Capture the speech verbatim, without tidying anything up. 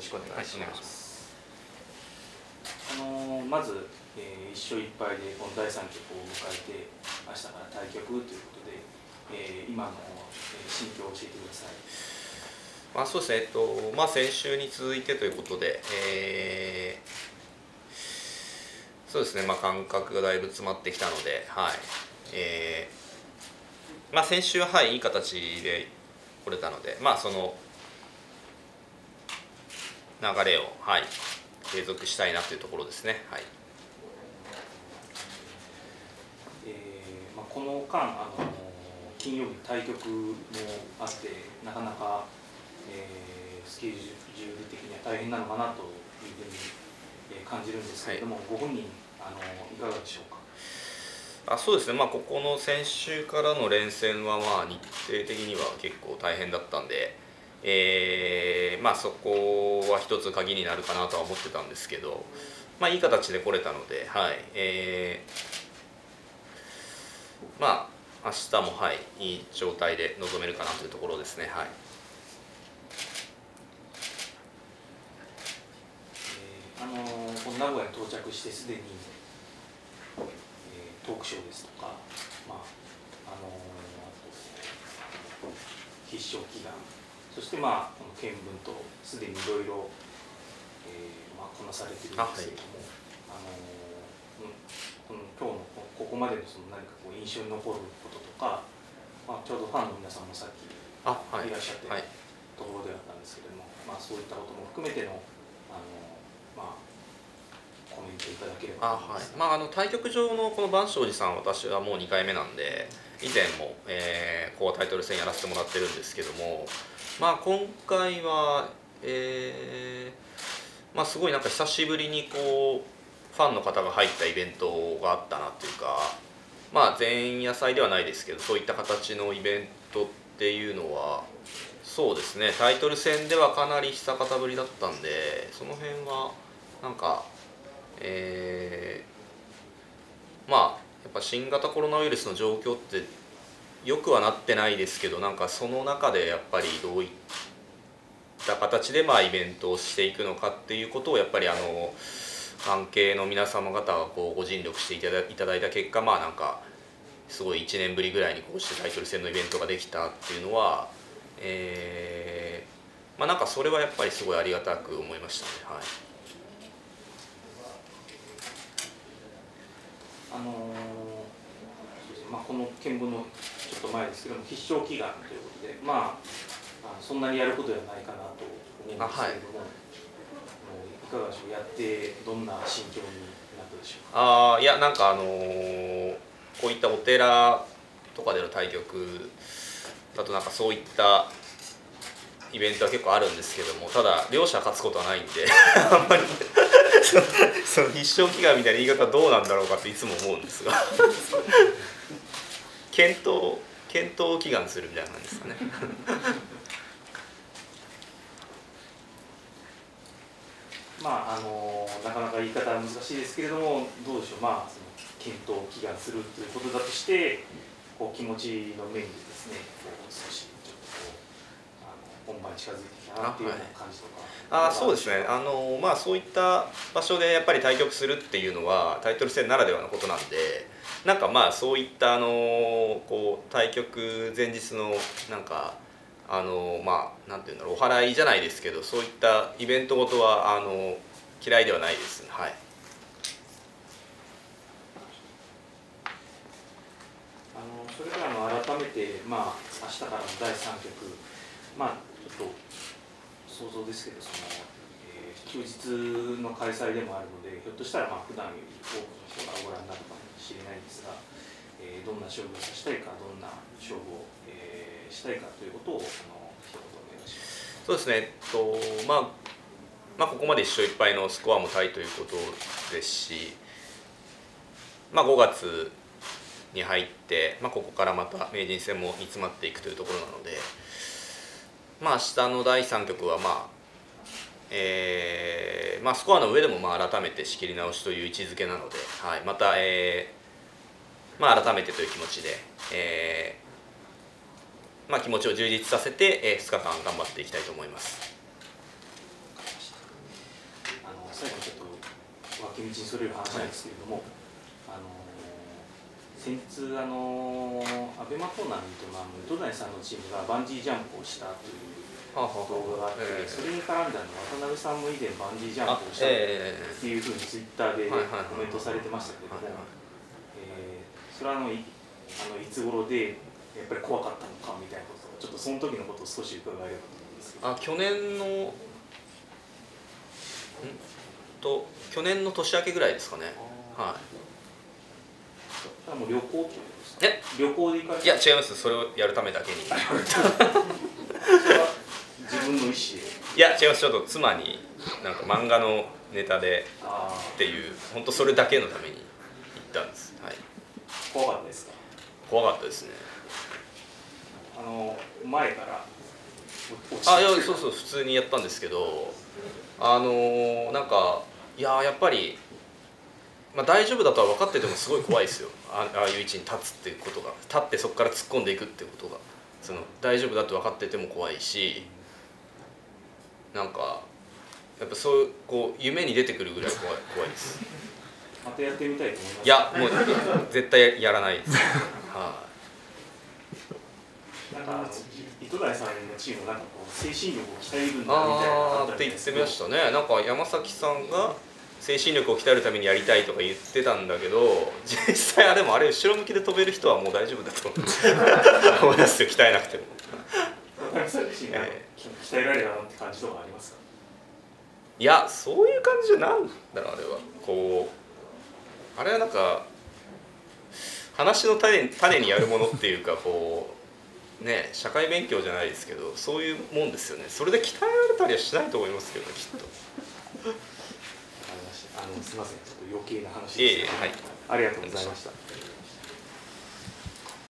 ろしくお願いします。 あのー、まず、えー、いっしょういっぱいでこのだいさん局を迎えて明日から対局ということで、えー、今の、えー、心境を教えてください。 まあ、そうですね、えっとまあ、先週に続いてということで、えー、そうですね、まあ、感覚がだいぶ詰まってきたので、はいえーまあ、先週は、はい、いい形で来れたので、まあ、その流れを、はい、継続したいなというところですね。はいえーまあ、この間、あの金曜日対局もあってなかなか、えー、スケジュール的には大変なのかなというふうに、えー、感じるんですけれども、はい、ご本人あのいかがでしょうか。 あそうですね、まあ、ここの先週からの連戦は、まあ、日程的には結構大変だったんで、えーまあ、そこは一つ鍵になるかなとは思ってたんですけど、まあ、いい形で来れたので、はいえー、まあ明日も、はい、いい状態で臨めるかなというところですね。はいえー、あのこの名古屋に到着してすでに、えー、トークショーですとか、まああの必勝祈願、そしてまあこの見聞とすでにいろいろこなされているんですけれども、あ、はい、あのこの今日のここまでのその何かこう印象に残ることとか、まあ、ちょうどファンの皆さんもさっきいらっしゃってるところであったんですけれども、まあ、そういったことも含めてのあの、まあ、コメントいただければと思います。 あ、はいまあ、あの対局場のこの万象寺さん、私はもうにかいめなんで、以前も、えー、こうタイトル戦やらせてもらってるんですけども、まあ、今回は、えーまあ、すごいなんか久しぶりにこうファンの方が入ったイベントがあったなというか、まあ、前夜祭ではないですけど、そういった形のイベントっていうのはそうですね、タイトル戦ではかなり久方ぶりだったんで、その辺はなんか、えー、まあやっぱ新型コロナウイルスの状況ってよくはなってないですけど、なんかその中でやっぱりどういった形でまあイベントをしていくのかっていうことをやっぱりあの関係の皆様方がこうご尽力していただいただいた結果、まあなんかすごいいちねんぶりぐらいにこうしてタイトル戦のイベントができたっていうのは、えー、まあなんかそれはやっぱりすごいありがたく思いましたね。はい。 あのーそうですね、まあ、この見聞のちょっと前ですけども、必勝祈願ということで、まあ、そんなにやることではないかなと思うんですけれども、はい、いかがでしょう、やってどんな心境になったでしょうか。 あいやなんかあのー、こういったお寺とかでの対局だとなんかそういったイベントは結構あるんですけども、ただ両者勝つことはないんであんまりその必勝祈願みたいな言い方はどうなんだろうかっていつも思うんですが検討検討を祈願するみたいな感じですかねまああのなかなか言い方は難しいですけれども、どうでしょう、まあその検討を祈願するということだとして、こう気持ちの面でですね、こう少しちょっとこうあの本番に近づいてきたなっていうような感じとか。 あ、はい、あそうですね。あのまあそういった場所でやっぱり対局するっていうのはタイトル戦ならではのことなんで、なんかまあそういったあのこう対局前日のなんかあのまあなんていうんだろう、お祓いじゃないですけど、そういったイベントごとはあの嫌いではないですね。はい。 あのそれからの改めてまあ明日からのだいさん局、まあちょっと想像ですけど、その、えー、休日の開催でもあるので、ひょっとしたらまあ普段より多くの人がご覧になるかもしれないんですが、えー、どんな勝負をさせたいか、どんな勝負を、えー、したいかということをあの一言お願いします。 そうですね、えっとまあ、まあここまでいっしょういっぱいのスコアもタイということですし、まあ、ごがつに入って、まあ、ここからまた名人戦も煮詰まっていくというところなので、まあ明日のだいさん局はまあ、えーまあ、スコアの上でもまあ改めて仕切り直しという位置づけなので、はい、また、えーまあ、改めてという気持ちで、えーまあ、気持ちを充実させて、えー、ふつかかん頑張っていきたいと思います。 にそれる話なんですけれども、はい、あの先日あのアベマトーナメントの糸谷さんのチームがバンジージャンプをしたという動画があって、えー、それに絡んだの渡辺さんも以前バンジージャンプをしたっていうふうにツイッターでコメントされてましたけれども、えー、それはあの い, あのいつ頃でやっぱり怖かったのかみたいなことをちょっとその時のことを少し伺えればと思うんですけど。 あ、去年のんと去年の年明けぐらいですかね。はい。 もう旅行ってことですか？ え？ 旅行で行かれた？ いや違います。それをやるためだけに。 自分の意思で？ いや違います。ちょっと妻になんか漫画のネタでっていう本当それだけのために行ったんです。はい。 怖かったですか？ 怖かったですね。 あの前からあ、いやそうそう普通にやったんですけど、あのー、なんかいややっぱり、まあ、大丈夫だとは分かっててもすごい怖いですよ。ああいう位置に立つっていうことが、立ってそこから突っ込んでいくっていうことが、その大丈夫だと分かってても怖いし、なんかやっぱそうこう夢に出てくるぐらい怖い怖いです。 またやってみたいと思います。 いやもう絶対やらないです。はい。 なんか糸谷さんのチームなんかこう精神力を鍛えるんだみたいなのって言ってましたね。なんか山崎さんが精神力を鍛えるためにやりたいとか言ってたんだけど、実際あれもあれ後ろ向きで飛べる人はもう大丈夫だと思いますよ。鍛えなくても。 渡辺さん自身が鍛えられたなって感じとかありますか？ いやそういう感じじゃなんだろうあれは。こうあれはなんか話の種種にやるものっていうかこうね社会勉強じゃないですけどそういうもんですよね。それで鍛えられたりはしないと思いますけどねきっと。 あのすみませんちょっと余計な話でした、 いえいえ、はい、 ありがとうございました。